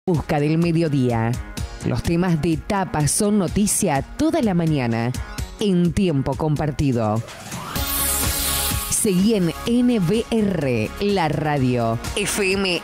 Busca del mediodía. Los temas de tapa son noticia toda la mañana en Tiempo Compartido. Seguí en NBR, la radio FM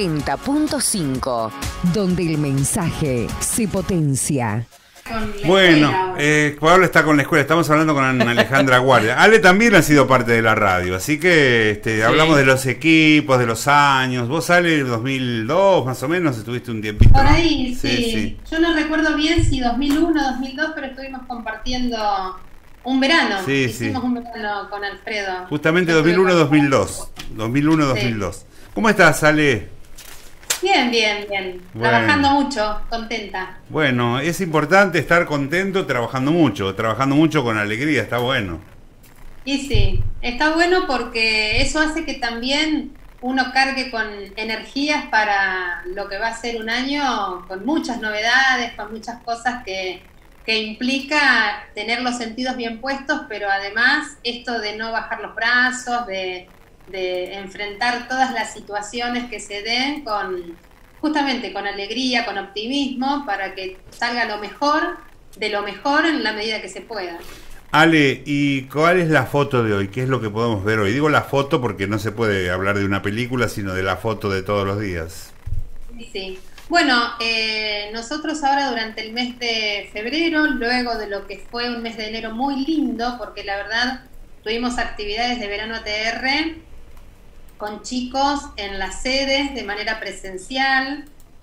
90.5, donde el mensaje se potencia. Bueno, Pablo está con la escuela, estamos hablando con Alejandra Guardia. Ale también ha sido parte de la radio, así que sí. Hablamos de los equipos, de los años. Vos, Ale, en 2002 más o menos, estuviste un tiempito. Por ahí, sí. Yo no recuerdo bien si 2001 o 2002, pero estuvimos compartiendo un verano. Hicimos un verano con Alfredo. Justamente 2001-2002. 2001-2002. ¿Cómo estás, Ale? Bien. Bueno. Trabajando mucho, contenta. Bueno, es importante estar contento trabajando mucho con alegría, está bueno. Y sí, está bueno porque eso hace que también uno cargue con energías para lo que va a ser un año con muchas novedades, con muchas cosas que implica tener los sentidos bien puestos, pero además esto de no bajar los brazos, de enfrentar todas las situaciones que se den justamente con alegría, con optimismo, para que salga lo mejor de lo mejor en la medida que se pueda. Ale, ¿y cuál es la foto de hoy? ¿Qué es lo que podemos ver hoy? Digo la foto porque no se puede hablar de una película, sino de la foto de todos los días. Sí. Bueno, nosotros ahora durante el mes de febrero, luego de lo que fue un mes de enero muy lindo, porque la verdad tuvimos actividades de verano ATR con chicos en las sedes de manera presencial,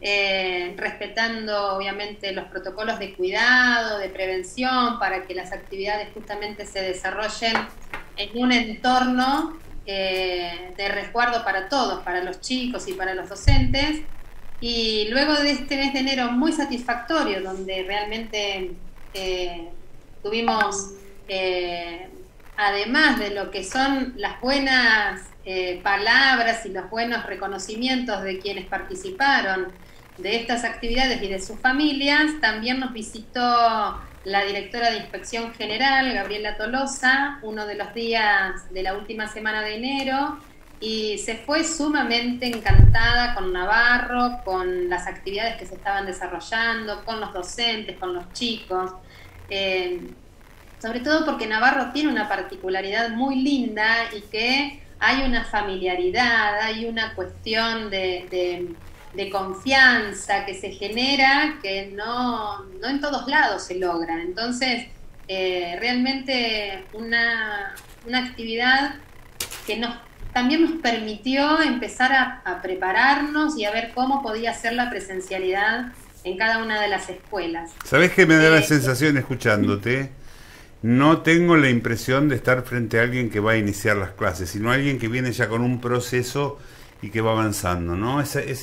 respetando obviamente los protocolos de cuidado, de prevención, para que las actividades justamente se desarrollen en un entorno de resguardo para todos, para los chicos y para los docentes. Y luego de este mes de enero muy satisfactorio, donde realmente tuvimos, además de lo que son las buenas palabras y los buenos reconocimientos de quienes participaron de estas actividades y de sus familias, también nos visitó la directora de Inspección General, Gabriela Tolosa, uno de los días de la última semana de enero, y se fue sumamente encantada con Navarro, con las actividades que se estaban desarrollando, con los docentes, con los chicos, sobre todo porque Navarro tiene una particularidad muy linda y que hay una familiaridad, hay una cuestión de confianza que se genera que no en todos lados se logra. Entonces, realmente una actividad que también nos permitió empezar a prepararnos y a ver cómo podía ser la presencialidad en cada una de las escuelas. ¿Sabés qué me da la sensación escuchándote? No tengo la impresión de estar frente a alguien que va a iniciar las clases, sino alguien que viene ya con un proceso y que va avanzando, ¿no?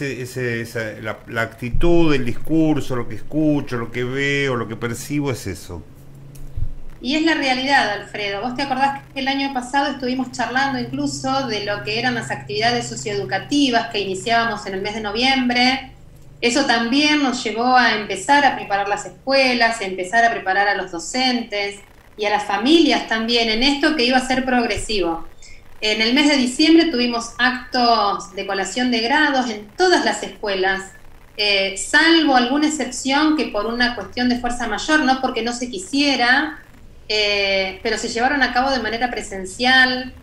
La actitud, el discurso, lo que escucho, lo que veo, lo que percibo es eso. Y es la realidad, Alfredo. ¿Vos te acordás que el año pasado estuvimos charlando incluso de lo que eran las actividades socioeducativas que iniciábamos en el mes de noviembre? Eso también nos llevó a empezar a preparar las escuelas, a empezar a preparar a los docentes y a las familias también en esto que iba a ser progresivo. En el mes de diciembre tuvimos actos de colación de grados en todas las escuelas, salvo alguna excepción que por una cuestión de fuerza mayor, no porque no se quisiera, pero se llevaron a cabo de manera presencial,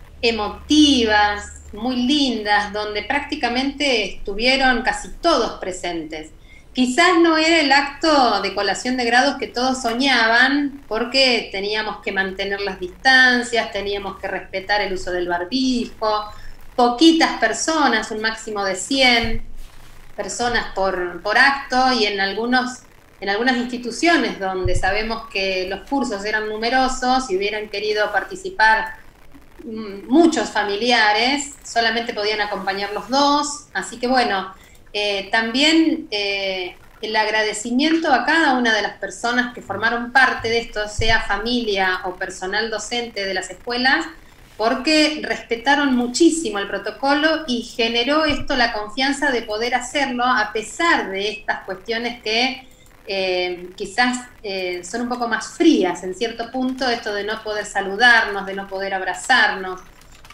emotivas, muy lindas, donde prácticamente estuvieron casi todos presentes. Quizás no era el acto de colación de grados que todos soñaban, porque teníamos que mantener las distancias, teníamos que respetar el uso del barbijo, poquitas personas, un máximo de 100 personas por acto, y en algunas instituciones donde sabemos que los cursos eran numerosos y hubieran querido participar muchos familiares, solamente podían acompañar los dos. Así que bueno, también el agradecimiento a cada una de las personas que formaron parte de esto, sea familia o personal docente de las escuelas, porque respetaron muchísimo el protocolo y generó esto la confianza de poder hacerlo a pesar de estas cuestiones que quizás son un poco más frías en cierto punto, esto de no poder saludarnos, de no poder abrazarnos,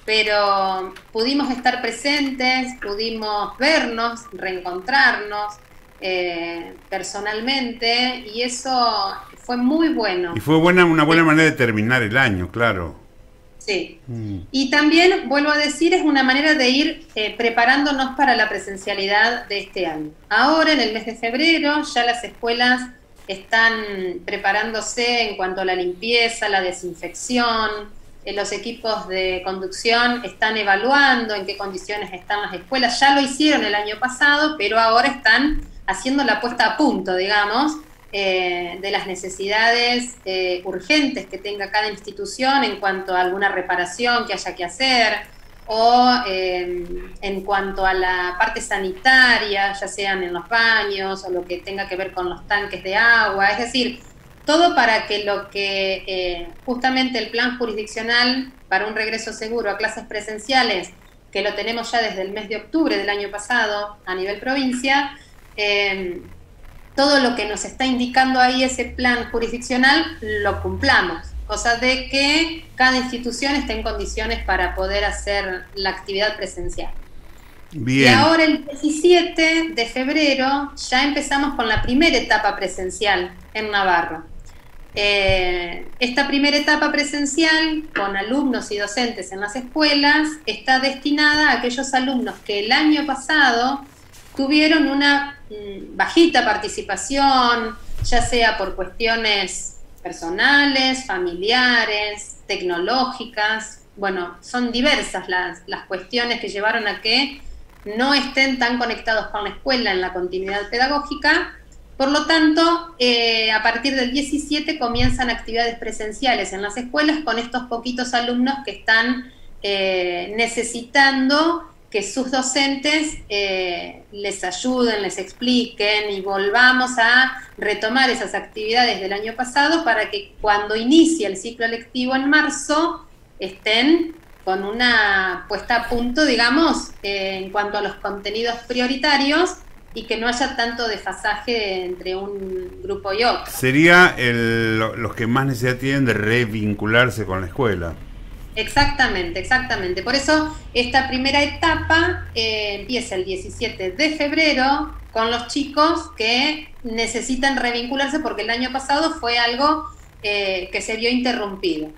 pero pudimos estar presentes, pudimos vernos, reencontrarnos, personalmente, y eso fue muy bueno. Y fue una buena manera de terminar el año, claro. Sí. Y también, vuelvo a decir, es una manera de ir preparándonos para la presencialidad de este año. Ahora, en el mes de febrero, ya las escuelas están preparándose en cuanto a la limpieza, la desinfección. Los equipos de conducción están evaluando en qué condiciones están las escuelas. Ya lo hicieron el año pasado, pero ahora están haciendo la puesta a punto, digamos, de las necesidades urgentes que tenga cada institución en cuanto a alguna reparación que haya que hacer, o en cuanto a la parte sanitaria, ya sean en los baños o lo que tenga que ver con los tanques de agua. Es decir, todo para que lo que justamente el plan jurisdiccional para un regreso seguro a clases presenciales, que lo tenemos ya desde el mes de octubre del año pasado a nivel provincia, todo lo que nos está indicando ahí ese plan jurisdiccional lo cumplamos, cosa de que cada institución esté en condiciones para poder hacer la actividad presencial. Bien. Y ahora el 17 de febrero ya empezamos con la primera etapa presencial en Navarro. Esta primera etapa presencial con alumnos y docentes en las escuelas está destinada a aquellos alumnos que el año pasado tuvieron una bajita participación, ya sea por cuestiones personales, familiares, tecnológicas. Bueno, son diversas las cuestiones que llevaron a que no estén tan conectados con la escuela en la continuidad pedagógica. Por lo tanto, a partir del 17 comienzan actividades presenciales en las escuelas con estos poquitos alumnos que están necesitando que sus docentes les ayuden, les expliquen y volvamos a retomar esas actividades del año pasado para que cuando inicie el ciclo lectivo en marzo estén con una puesta a punto, digamos, en cuanto a los contenidos prioritarios y que no haya tanto desfasaje entre un grupo y otro. Sería los que más necesidad tienen de revincularse con la escuela. Exactamente, exactamente. Por eso esta primera etapa empieza el 17 de febrero con los chicos que necesitan revincularse porque el año pasado fue algo que se vio interrumpido.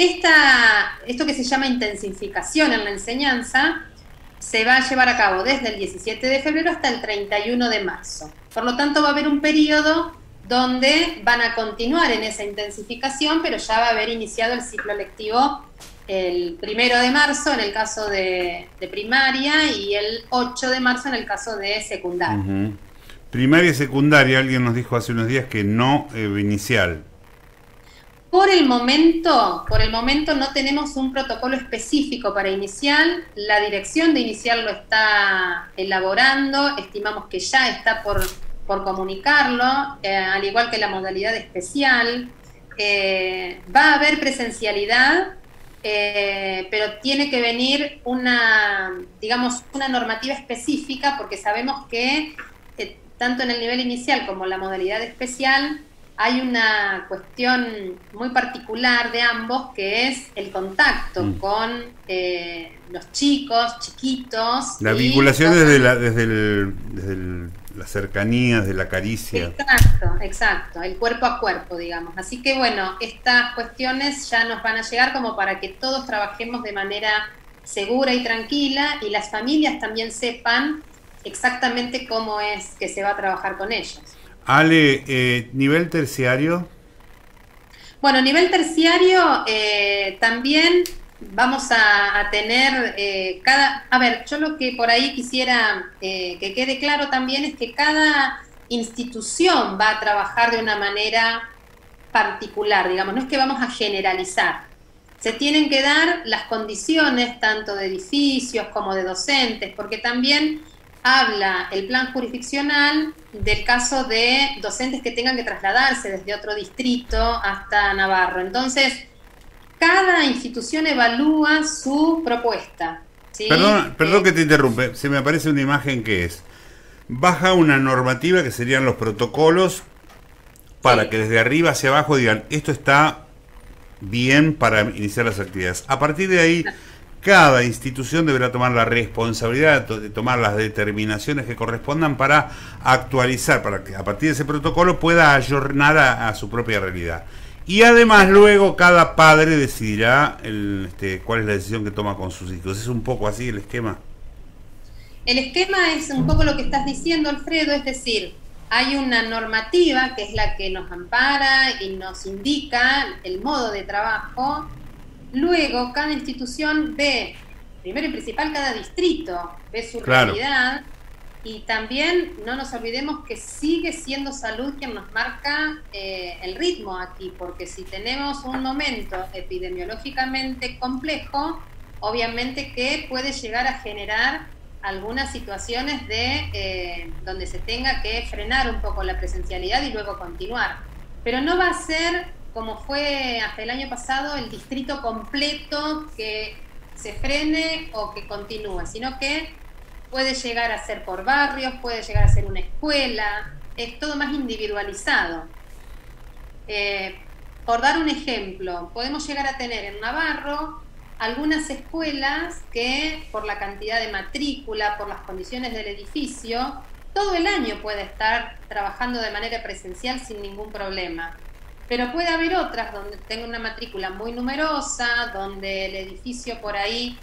Esto que se llama intensificación en la enseñanza se va a llevar a cabo desde el 17 de febrero hasta el 31 de marzo. Por lo tanto, va a haber un periodo donde van a continuar en esa intensificación, pero ya va a haber iniciado el ciclo lectivo el 1 de marzo en el caso de primaria y el 8 de marzo en el caso de secundaria. Primaria y secundaria, alguien nos dijo hace unos días que no inicial. Por el momento no tenemos un protocolo específico para inicial. La dirección de inicial lo está elaborando, estimamos que ya está por comunicarlo, al igual que la modalidad especial. Va a haber presencialidad, pero tiene que venir una normativa específica porque sabemos que tanto en el nivel inicial como en la modalidad especial hay una cuestión muy particular de ambos, que es el contacto con los chicos, chiquitos. La vinculación desde las cercanías, de la caricia. Exacto, el cuerpo a cuerpo, digamos. Así que bueno, estas cuestiones ya nos van a llegar como para que todos trabajemos de manera segura y tranquila y las familias también sepan exactamente cómo es que se va a trabajar con ellos. Ale, nivel terciario. Bueno, nivel terciario también vamos a tener yo lo que por ahí quisiera que quede claro también es que cada institución va a trabajar de una manera particular, digamos, no es que vamos a generalizar. Se tienen que dar las condiciones tanto de edificios como de docentes, porque también habla el plan jurisdiccional del caso de docentes que tengan que trasladarse desde otro distrito hasta Navarro. Entonces, cada institución evalúa su propuesta, ¿sí? Perdón que te interrumpe, se me aparece una imagen que es, baja una normativa que serían los protocolos para que desde arriba hacia abajo digan, esto está bien para iniciar las actividades. A partir de ahí, cada institución deberá tomar la responsabilidad de tomar las determinaciones que correspondan para actualizar, para que a partir de ese protocolo pueda ayornar a su propia realidad. Y además luego cada padre decidirá cuál es la decisión que toma con sus hijos. ¿Es un poco así el esquema? El esquema es un poco lo que estás diciendo, Alfredo, es decir, hay una normativa que es la que nos ampara y nos indica el modo de trabajo. Luego cada institución ve, primero y principal, cada distrito ve su realidad. Y también no nos olvidemos que sigue siendo salud quien nos marca el ritmo aquí, porque si tenemos un momento epidemiológicamente complejo, obviamente que puede llegar a generar algunas situaciones de donde se tenga que frenar un poco la presencialidad y luego continuar. Pero no va a ser, como fue hasta el año pasado, el distrito completo que se frene o que continúe, sino que puede llegar a ser por barrios, puede llegar a ser una escuela, es todo más individualizado. Por dar un ejemplo, podemos llegar a tener en Navarro algunas escuelas que por la cantidad de matrícula, por las condiciones del edificio, todo el año puede estar trabajando de manera presencial sin ningún problema. Pero puede haber otras donde tenga una matrícula muy numerosa, donde el edificio por ahí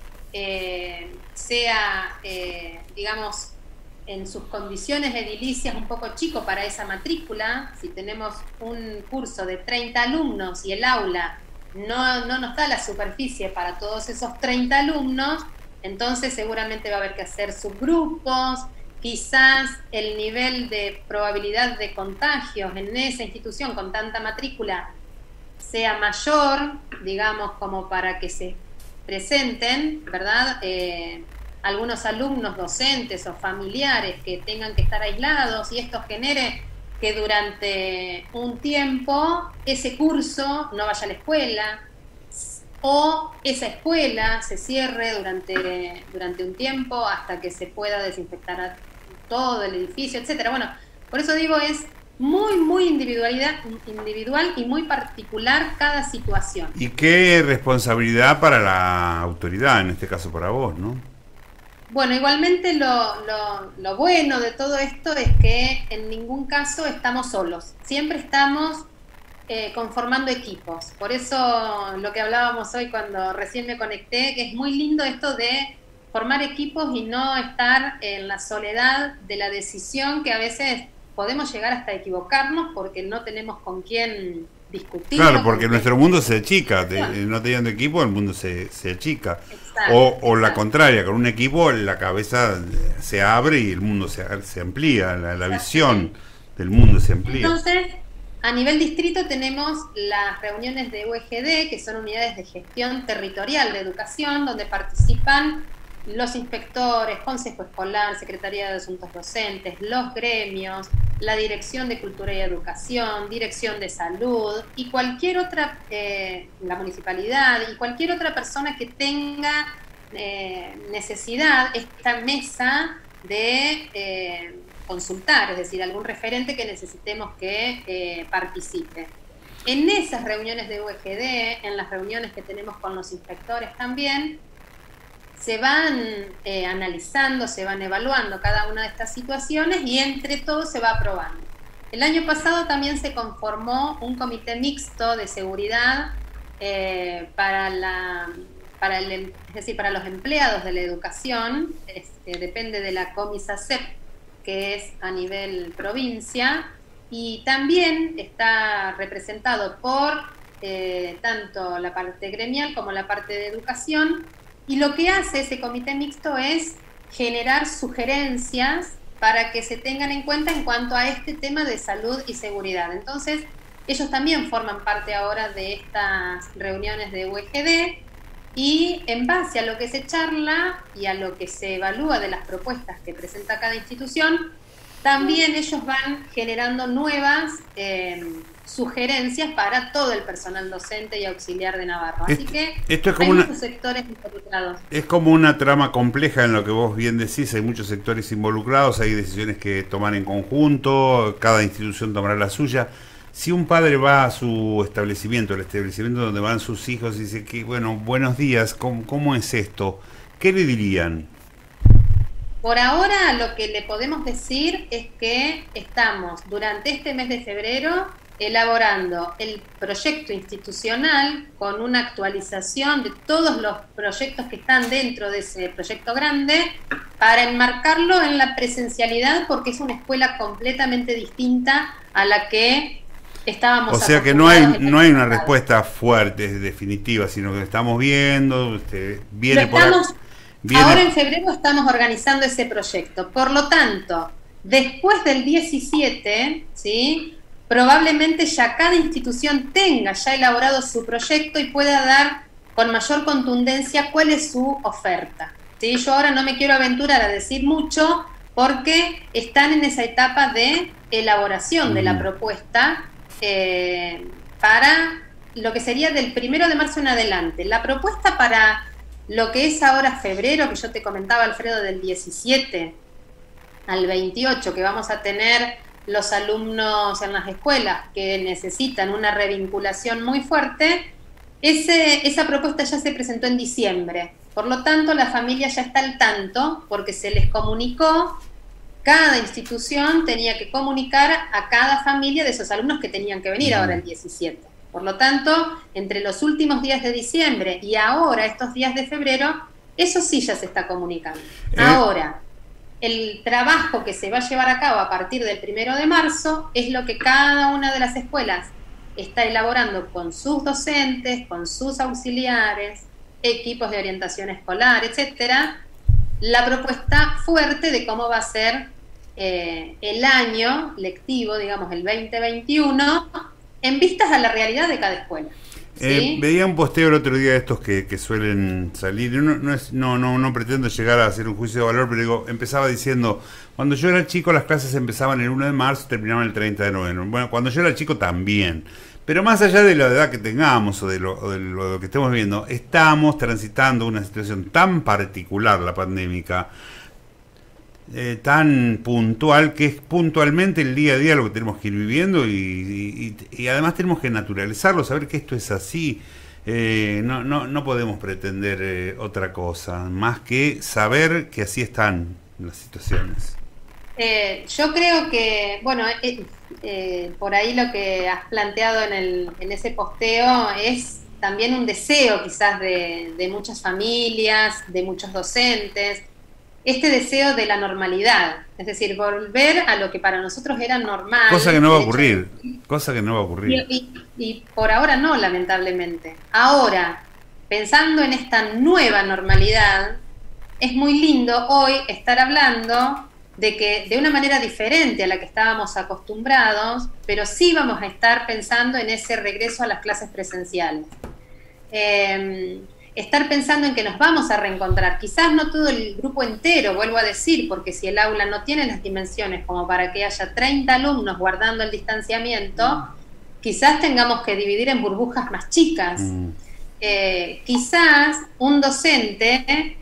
sea, digamos, en sus condiciones edilicias un poco chico para esa matrícula. Si tenemos un curso de 30 alumnos y el aula no nos da la superficie para todos esos 30 alumnos, entonces seguramente va a haber que hacer subgrupos, quizás el nivel de probabilidad de contagios en esa institución con tanta matrícula sea mayor, digamos, como para que se presenten, ¿verdad? Algunos alumnos, docentes o familiares que tengan que estar aislados y esto genere que durante un tiempo ese curso no vaya a la escuela o esa escuela se cierre durante un tiempo hasta que se pueda desinfectar todo el edificio, etcétera. Bueno, por eso digo, es muy individual y muy particular cada situación. Y qué responsabilidad para la autoridad, en este caso para vos, ¿no? Bueno, igualmente lo bueno de todo esto es que en ningún caso estamos solos, siempre estamos conformando equipos. Por eso lo que hablábamos hoy cuando recién me conecté, que es muy lindo esto de formar equipos y no estar en la soledad de la decisión, que a veces podemos llegar hasta equivocarnos porque no tenemos con quién discutir. Claro, porque nuestro mundo se achica, no teniendo equipo el mundo se achica. O la contraria, con un equipo la cabeza se abre y el mundo se amplía, la visión del mundo se amplía. Entonces, a nivel distrito tenemos las reuniones de UEGD, que son unidades de gestión territorial de educación, donde participan los inspectores, consejo escolar, secretaría de asuntos docentes, los gremios, la dirección de cultura y educación, dirección de salud y cualquier otra, la municipalidad y cualquier otra persona que tenga necesidad, esta mesa de consultar, es decir, algún referente que necesitemos que participe. En esas reuniones de UEGD, en las reuniones que tenemos con los inspectores también, se van analizando, se van evaluando cada una de estas situaciones y entre todos se va aprobando. El año pasado también se conformó un comité mixto de seguridad para los empleados de la educación, depende de la Comisacep, que es a nivel provincia, y también está representado por tanto la parte gremial como la parte de educación. Y lo que hace ese comité mixto es generar sugerencias para que se tengan en cuenta en cuanto a este tema de salud y seguridad. Entonces, ellos también forman parte ahora de estas reuniones de UEGD y en base a lo que se charla y a lo que se evalúa de las propuestas que presenta cada institución, también ellos van generando nuevas sugerencias para todo el personal docente y auxiliar de Navarro. Así que esto es como hay muchos sectores involucrados. Es como una trama compleja en lo que vos bien decís, hay muchos sectores involucrados, hay decisiones que toman en conjunto, cada institución tomará la suya. Si un padre va a su establecimiento, el establecimiento donde van sus hijos, y dice que, bueno, buenos días, ¿cómo es esto? ¿Qué le dirían? Por ahora lo que le podemos decir es que estamos durante este mes de febrero elaborando el proyecto institucional con una actualización de todos los proyectos que están dentro de ese proyecto grande para enmarcarlo en la presencialidad, porque es una escuela completamente distinta a la que estábamos. O sea que no hay una respuesta fuerte, definitiva, sino que estamos viendo, viene por ahora en febrero estamos organizando ese proyecto. Por lo tanto, después del 17, ¿sí?, probablemente ya cada institución tenga ya elaborado su proyecto y pueda dar con mayor contundencia cuál es su oferta, ¿sí? Yo ahora no me quiero aventurar a decir mucho porque están en esa etapa de elaboración de la propuesta para lo que sería del 1 de marzo en adelante. La propuesta para lo que es ahora febrero, que yo te comentaba, Alfredo, del 17 al 28, que vamos a tener los alumnos en las escuelas que necesitan una revinculación muy fuerte, esa propuesta ya se presentó en diciembre. Por lo tanto, la familia ya está al tanto porque se les comunicó, cada institución tenía que comunicar a cada familia de esos alumnos que tenían que venir ahora el 17. Por lo tanto, entre los últimos días de diciembre y ahora, estos días de febrero, eso sí ya se está comunicando. Ahora, el trabajo que se va a llevar a cabo a partir del 1 de marzo es lo que cada una de las escuelas está elaborando con sus docentes, con sus auxiliares, equipos de orientación escolar, etcétera, la propuesta fuerte de cómo va a ser el año lectivo, digamos el 2021, en vistas a la realidad de cada escuela. ¿Sí? Veía un posteo el otro día de estos que suelen salir. No pretendo llegar a hacer un juicio de valor, pero digo, empezaba diciendo, cuando yo era chico las clases empezaban el 1 de marzo y terminaban el 30 de noviembre. Bueno, cuando yo era chico también. Pero más allá de la edad que tengamos o de lo que estemos viendo, estamos transitando una situación tan particular, la pandémica, tan puntual, que es puntualmente el día a día lo que tenemos que ir viviendo y además tenemos que naturalizarlo, saber que esto es así. No podemos pretender otra cosa más que saber que así están las situaciones. Yo creo que, bueno, por ahí lo que has planteado en ese posteo es también un deseo quizás de muchas familias, de muchos docentes, este deseo de la normalidad, es decir, volver a lo que para nosotros era normal. Cosa que no va a ocurrir, Y por ahora no, lamentablemente. Ahora, pensando en esta nueva normalidad, es muy lindo hoy estar hablando de que de una manera diferente a la que estábamos acostumbrados, pero sí vamos a estar pensando en ese regreso a las clases presenciales. Estar pensando en que nos vamos a reencontrar, quizás no todo el grupo entero, vuelvo a decir, porque si el aula no tiene las dimensiones como para que haya 30 alumnos guardando el distanciamiento, quizás tengamos que dividir en burbujas más chicas. Quizás un docente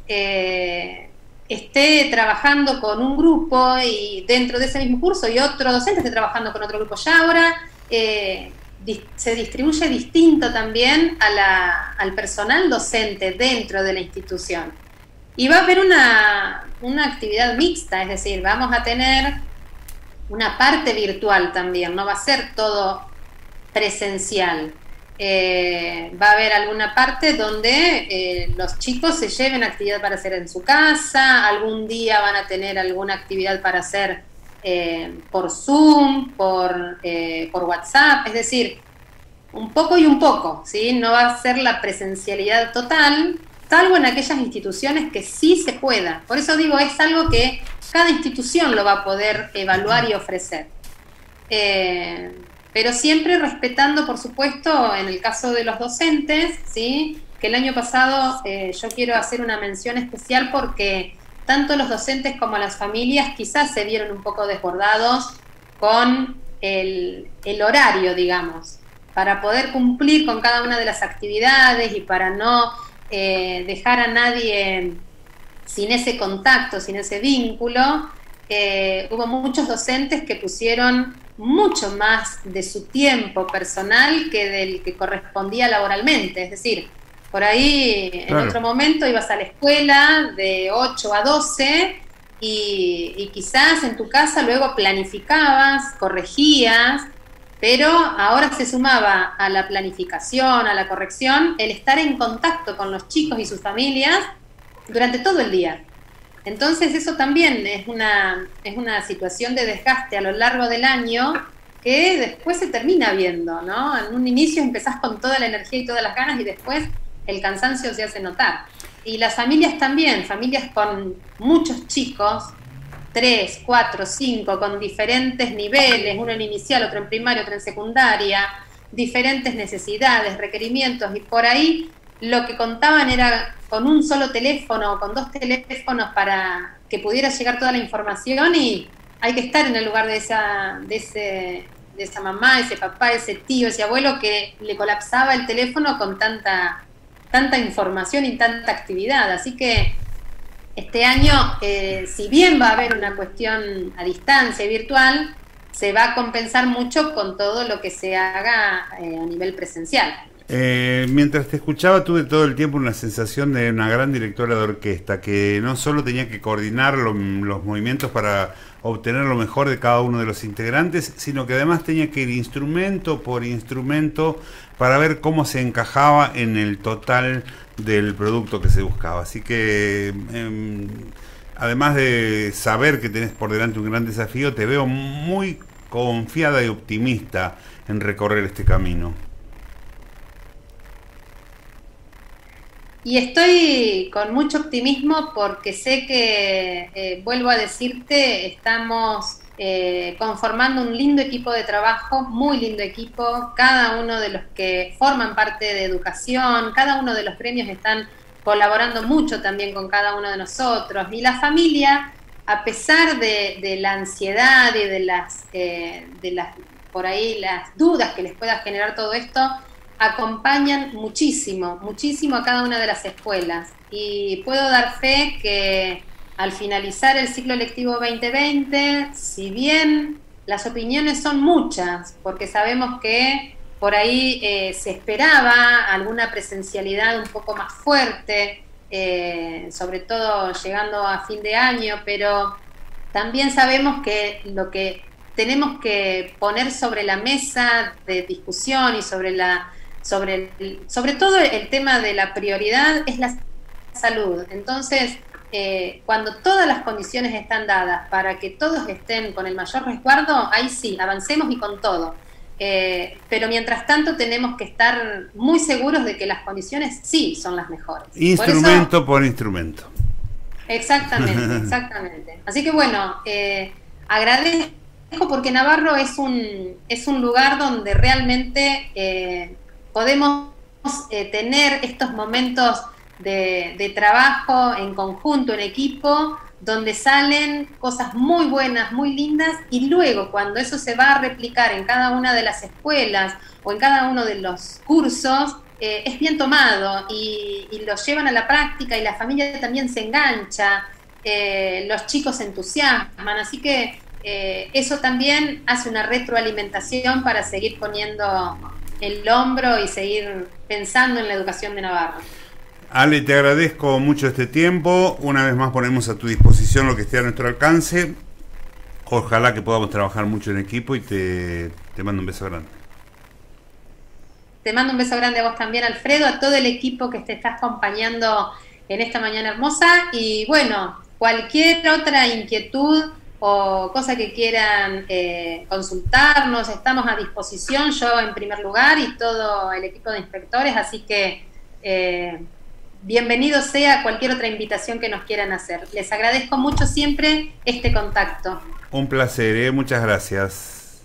esté trabajando con un grupo y dentro de ese mismo curso y otro docente esté trabajando con otro grupo. Ya ahora se distribuye distinto también al personal docente dentro de la institución. Y va a haber una actividad mixta, es decir, vamos a tener una parte virtual también, no va a ser todo presencial. Va a haber alguna parte donde los chicos se lleven actividad para hacer en su casa, algún día van a tener alguna actividad para hacer por Zoom, por WhatsApp, es decir, un poco y un poco, ¿sí? No va a ser la presencialidad total, salvo en aquellas instituciones que sí se pueda. Por eso digo, es algo que cada institución lo va a poder evaluar y ofrecer. Pero siempre respetando, por supuesto, en el caso de los docentes, ¿sí? Que el año pasado yo quiero hacer una mención especial porque tanto los docentes como las familias quizás se vieron un poco desbordados con el horario, digamos, para poder cumplir con cada una de las actividades y para no dejar a nadie sin ese contacto, sin ese vínculo. hubo muchos docentes que pusieron mucho más de su tiempo personal que del que correspondía laboralmente. Es decir, por ahí en otro momento ibas a la escuela de 8 a 12 y quizás en tu casa luego planificabas, corregías, pero ahora se sumaba a la planificación, a la corrección, el estar en contacto con los chicos y sus familias durante todo el día. Entonces eso también es una situación de desgaste a lo largo del año que después se termina viendo, ¿no? En un inicio empezás con toda la energía y todas las ganas y después el cansancio se hace notar. Y las familias también, familias con muchos chicos, 3, 4, 5, con diferentes niveles, uno en inicial, otro en primaria, otro en secundaria, diferentes necesidades, requerimientos, y por ahí lo que contaban era con un solo teléfono o con 2 teléfonos para que pudiera llegar toda la información, y hay que estar en el lugar de esa mamá, ese papá, ese tío, ese abuelo que le colapsaba el teléfono con tanta información y tanta actividad. Así que este año, si bien va a haber una cuestión a distancia y virtual, se va a compensar mucho con todo lo que se haga a nivel presencial. Mientras te escuchaba tuve todo el tiempo una sensación de una gran directora de orquesta que no solo tenía que coordinar los movimientos para obtener lo mejor de cada uno de los integrantes, sino que además tenía que ir instrumento por instrumento para ver cómo se encajaba en el total del producto que se buscaba. Así que además de saber que tenés por delante un gran desafío, te veo muy confiada y optimista en recorrer este camino. Y estoy con mucho optimismo porque sé que, vuelvo a decirte, estamos conformando un lindo equipo de trabajo, muy lindo equipo. Cada uno de los que forman parte de educación, cada uno de los gremios están colaborando mucho también con cada uno de nosotros. Y la familia, a pesar de la ansiedad y de las por ahí las dudas que les pueda generar todo esto, acompañan muchísimo, muchísimo a cada una de las escuelas. Y puedo dar fe que al finalizar el ciclo lectivo 2020, si bien las opiniones son muchas, porque sabemos que por ahí se esperaba alguna presencialidad un poco más fuerte, sobre todo llegando a fin de año, pero también sabemos que lo que tenemos que poner sobre la mesa de discusión y sobre todo el tema de la prioridad es la salud. Entonces, cuando todas las condiciones están dadas para que todos estén con el mayor resguardo, ahí sí, avancemos y con todo. Pero mientras tanto tenemos que estar muy seguros de que las condiciones sí son las mejores. Instrumento por instrumento. Exactamente, exactamente. Así que bueno, agradezco porque Navarro es un lugar donde realmente podemos tener estos momentos de trabajo en conjunto, en equipo, donde salen cosas muy buenas, muy lindas, y luego cuando eso se va a replicar en cada una de las escuelas o en cada uno de los cursos, es bien tomado y lo llevan a la práctica y la familia también se engancha, los chicos se entusiasman, así que eso también hace una retroalimentación para seguir poniendo el hombro y seguir pensando en la educación de Navarro. Ale, te agradezco mucho este tiempo. Una vez más ponemos a tu disposición lo que esté a nuestro alcance. Ojalá que podamos trabajar mucho en equipo y te mando un beso grande. Te mando un beso grande a vos también, Alfredo, a todo el equipo que te está acompañando en esta mañana hermosa. Y bueno, cualquier otra inquietud o cosa que quieran consultarnos, estamos a disposición, yo en primer lugar y todo el equipo de inspectores, así que bienvenido sea cualquier otra invitación que nos quieran hacer. Les agradezco mucho siempre este contacto. Un placer, muchas gracias.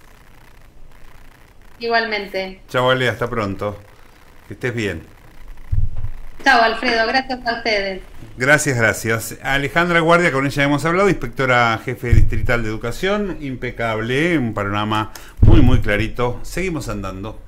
Igualmente. Chao, Ale, hasta pronto. Que estés bien. Chao, Alfredo, gracias a ustedes. Gracias. Alejandra Guardia, con ella hemos hablado, inspectora jefe distrital de educación, impecable, un panorama muy clarito. Seguimos andando.